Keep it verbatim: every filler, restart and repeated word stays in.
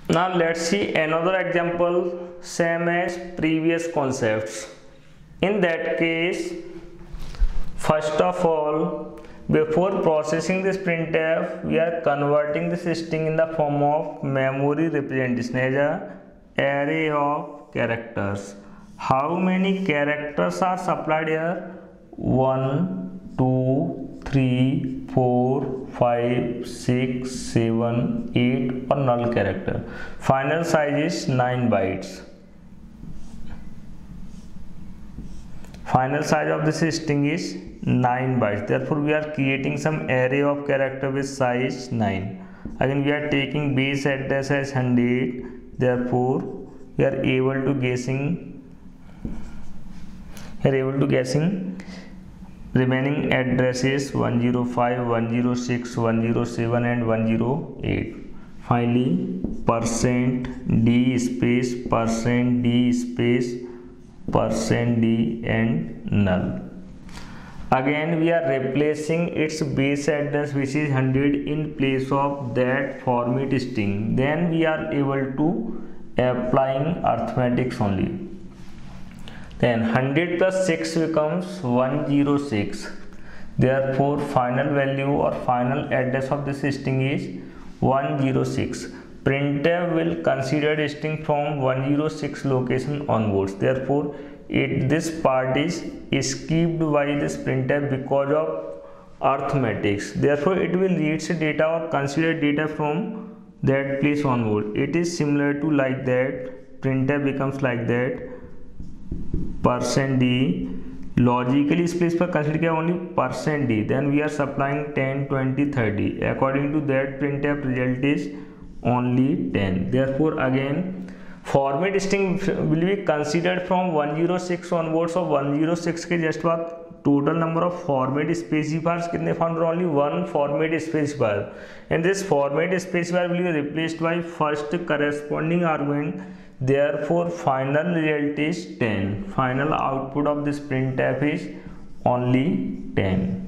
Now let's see another example, same as previous concepts. In that case, first of all, before processing this printf, we are converting this string in the form of memory representation as a array of characters. How many characters are supplied here? one, two, three, four, five, six, seven, eight or null character. Final size is nine bytes. Final size of this string is nine bytes. Therefore, we are creating some array of character with size nine. Again, we are taking base address as one hundred. Therefore, we are able to guessing. We are able to guessing remaining addresses one zero five, one zero six, one zero seven and one zero eight. Finally, percent d space percent d space percent d and null. Again, we are replacing its base address, which is one hundred, in place of that format string. Then we are able to applying arithmetics only. Then one hundred plus six becomes one hundred six. Therefore, final value or final address of this string is one hundred six. Printf will consider string from one hundred six location onwards. Therefore, it this part is skipped by this printf because of arithmetics. Therefore, it will read data or consider data from that place onward. It is similar to like that. Printf becomes like that. Percent d, logically इस place पर consider किया only percent d. Then we are supplying ten, twenty, thirty. According to that, printf result is only ten. Therefore, again, format string will be considered from one hundred six onwards. So one hundred six के just बाद total number of format specifiers कितने found? Only one format specifier, and this format specifier will be replaced by first corresponding argument. Therefore, final result is ten. Final output of this printf is only ten.